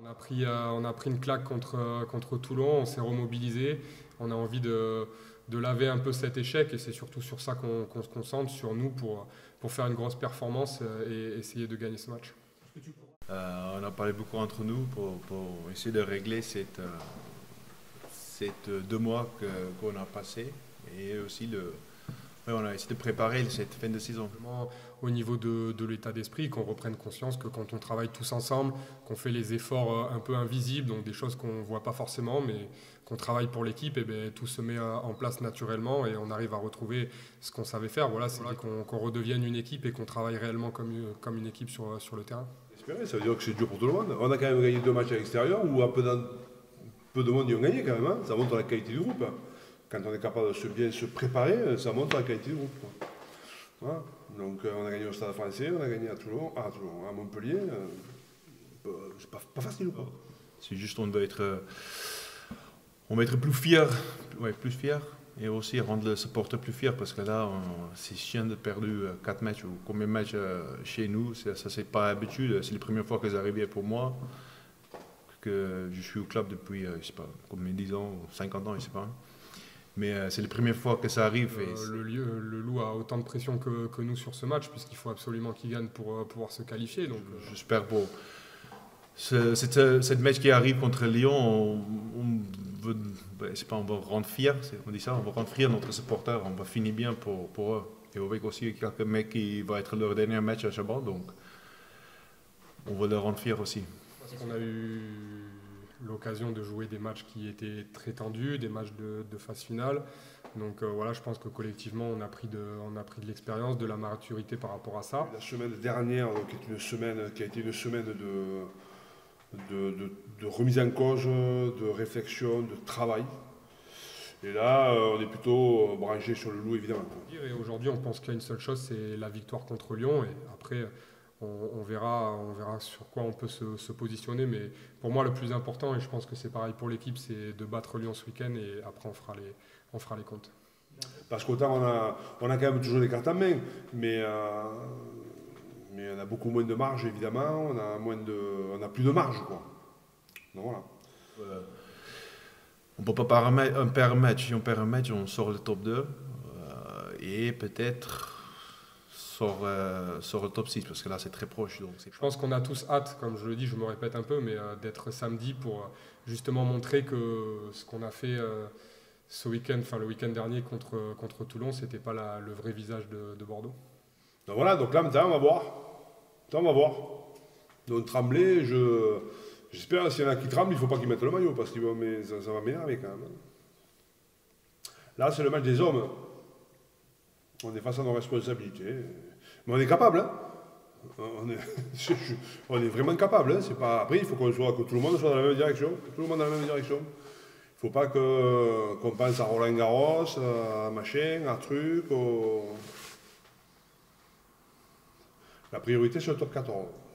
On a pris une claque contre Toulon, on s'est remobilisé, on a envie de laver un peu cet échec et c'est surtout sur ça qu'on se concentre, sur nous pour faire une grosse performance et essayer de gagner ce match. On a parlé beaucoup entre nous pour essayer de régler ces 2 mois qu'on a passé et aussi on a essayé de préparer cette fin de saison. Au niveau de l'état d'esprit, qu'on reprenne conscience que quand on travaille tous ensemble, qu'on fait les efforts un peu invisibles, donc des choses qu'on ne voit pas forcément, mais qu'on travaille pour l'équipe, et bien, tout se met en place naturellement et on arrive à retrouver ce qu'on savait faire. Voilà, c'est qu'on redevienne une équipe et qu'on travaille réellement comme une équipe sur le terrain. Ça veut dire que c'est dur pour tout le monde. On a quand même gagné 2 matchs à l'extérieur où peu de monde y ont gagné quand même. Hein. Ça montre la qualité du groupe. Quand on est capable de bien se préparer, ça montre la qualité du groupe. Voilà. Donc on a gagné au Stade Français, on a gagné à Toulon, à Montpellier. C'est pas facile quoi. C'est juste on va être plus fiers, plus fiers et aussi rendre le supporter plus fier parce que là c'est chiant de perdre 4 matchs ou combien de matchs chez nous, ça c'est pas habitude, c'est la première fois que ça arrivait pour moi que je suis au club depuis je sais pas combien 10 ans ou 50 ans je sais pas. Mais c'est la première fois que ça arrive. Le Loup a autant de pression que nous sur ce match, puisqu'il faut absolument qu'il gagne pour pouvoir se qualifier. Donc, j'espère pour cette match qui arrive contre Lyon, on va rendre fier, on dit ça, on va rendre fier notre supporter, on va finir bien pour eux. Et avec aussi quelques mecs qui va être leur dernier match à Chabot, donc on va leur rendre fier aussi. Parce qu'on a eu l'occasion de jouer des matchs qui étaient très tendus, des matchs de phase finale. Donc voilà, je pense que collectivement, on a pris de l'expérience, de la maturité par rapport à ça. La semaine dernière, qui a été une semaine de remise en cause, de réflexion, de travail. Et là, on est plutôt branché sur le Loup, évidemment. Et aujourd'hui, on pense qu'il y a une seule chose, c'est la victoire contre Lyon. Et après, on verra sur quoi on peut se positionner. Mais pour moi, le plus important, et je pense que c'est pareil pour l'équipe, c'est de battre Lyon ce week-end et après, on fera les comptes. Parce qu'autant, on a quand même toujours les cartes en main, mais on a beaucoup moins de marge, évidemment. On a plus de marge, quoi. Donc voilà. On ne peut pas perdre un match. Si on perd un match, on sort le top 2 et peut-être sort le top 6 parce que là c'est très proche. Donc je pense qu'on a tous hâte, comme je le dis, je me répète un peu, mais d'être samedi pour justement montrer que ce qu'on a fait ce week-end, le week-end dernier contre Toulon, c'était pas le vrai visage de Bordeaux. Donc voilà, donc là maintenant on va voir. Donc trembler, j'espère s'il y en a qui tremblent, il ne faut pas qu'ils mettent le maillot parce que ça va m'énerver quand même. Là c'est le match des hommes. On est face à nos responsabilités. Mais on est capable. Hein. On est vraiment capable. Hein. Pas... Après, il faut que tout le monde soit dans la même direction. Il ne faut pas qu'on pense à Roland Garros, à machin, à truc. La priorité, c'est le top 14.